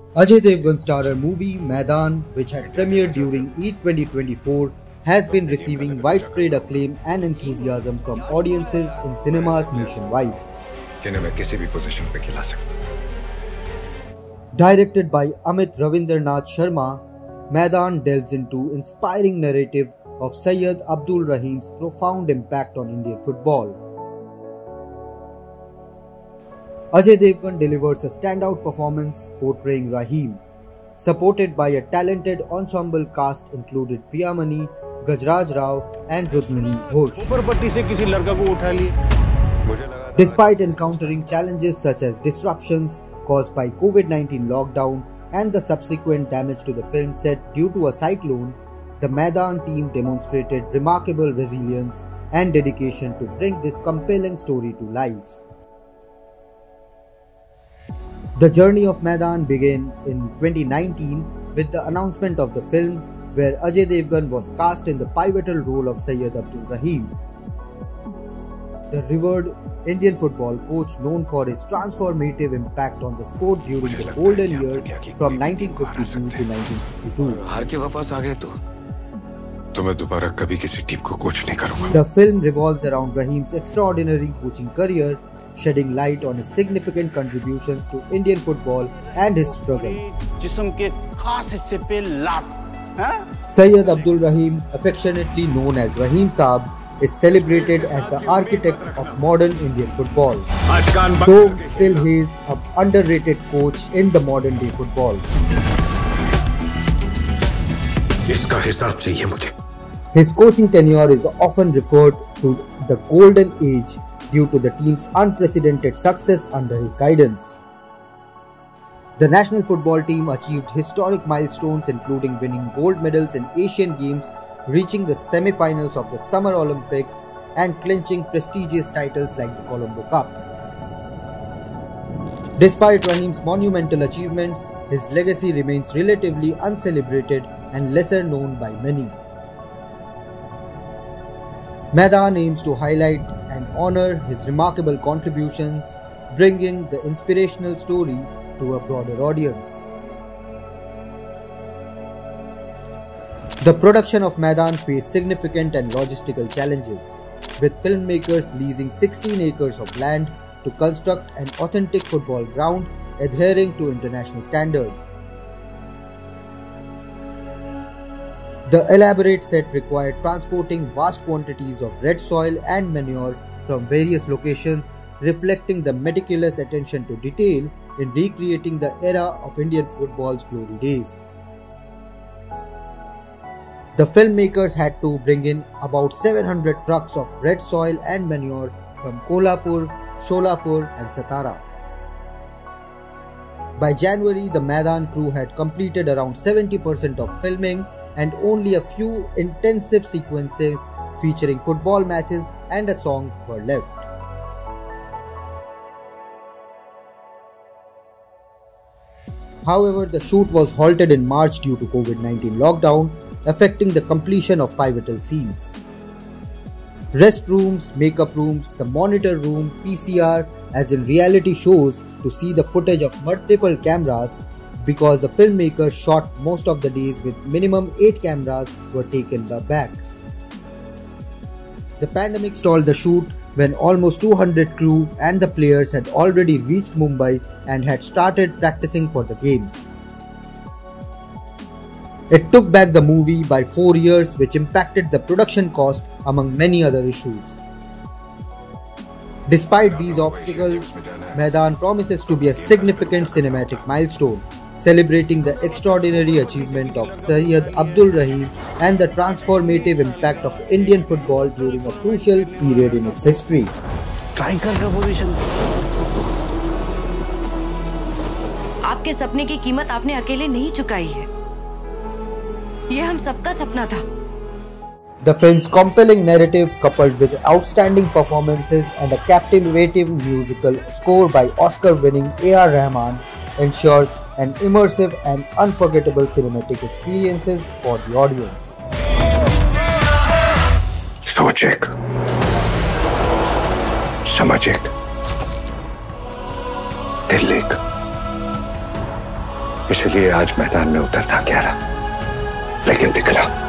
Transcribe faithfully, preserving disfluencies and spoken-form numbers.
Ajay Devgan starrer movie Maidaan, which had premiered during Eid twenty twenty-four, has been receiving widespread acclaim and enthusiasm from audiences in cinemas nationwide. Directed by Amit Ravindranath Sharma, Maidaan delves into inspiring narrative of Syed Abdul Rahim's profound impact on Indian football. Ajay Devgan delivers a standout performance portraying Rahim, supported by a talented ensemble cast included Priyamani, Gajraj Rao and Rukmini Ghosh. Despite encountering challenges such as disruptions caused by COVID nineteen lockdown and the subsequent damage to the film set due to a cyclone, the Maidaan team demonstrated remarkable resilience and dedication to bring this compelling story to life. The journey of Maidaan began in twenty nineteen with the announcement of the film, where Ajay Devgan was cast in the pivotal role of Syed Abdul Rahim. The revered Indian football coach, known for his transformative impact on the sport during the golden years from nineteen fifty-two to nineteen sixty-two. The film revolves around Rahim's extraordinary coaching career, shedding light on his significant contributions to Indian football and his struggle. Syed Abdul Rahim, affectionately known as Rahim Saab, is celebrated as the architect of modern Indian football, though still he is an underrated coach in the modern day football. His coaching tenure is often referred to the Golden Age due to the team's unprecedented success under his guidance. The national football team achieved historic milestones, including winning gold medals in Asian Games, reaching the semi-finals of the Summer Olympics, and clinching prestigious titles like the Colombo Cup. Despite Rahim's monumental achievements, his legacy remains relatively uncelebrated and lesser known by many. Maidaan aims to highlight and honor his remarkable contributions, bringing the inspirational story to a broader audience. The production of Maidaan faced significant and logistical challenges, with filmmakers leasing sixteen acres of land to construct an authentic football ground adhering to international standards. The elaborate set required transporting vast quantities of red soil and manure from various locations, reflecting the meticulous attention to detail in recreating the era of Indian football's glory days. The filmmakers had to bring in about seven hundred trucks of red soil and manure from Kolhapur, Sholapur and Satara. By January, the Maidaan crew had completed around seventy percent of filming, and only a few intensive sequences featuring football matches and a song were left. However, the shoot was halted in March due to COVID nineteen lockdown, affecting the completion of pivotal scenes. Restrooms, makeup rooms, the monitor room, P C R, as in reality shows, to see the footage of multiple cameras, because the filmmakers shot most of the days with minimum eight cameras were taken back. The pandemic stalled the shoot when almost two hundred crew and the players had already reached Mumbai and had started practicing for the games. It took back the movie by four years, which impacted the production cost among many other issues. Despite these obstacles, Maidaan promises to be a significant cinematic milestone, celebrating the extraordinary achievement of Syed Abdul Rahim and the transformative impact of Indian football during a crucial period in its history. Striker का position. आपके सपने की कीमत आपने अकेले नहीं चुकाई है। ये हम सबका सपना था। The film's compelling narrative, coupled with outstanding performances and a captivating musical score by Oscar-winning A R Rahman, ensures an immersive and unforgettable cinematic experiences for the audience. सोच एक, समझ एक, दिल एक, इसलिए आज मैदान में उतरना क्या रहा, लेकिन दिख रहा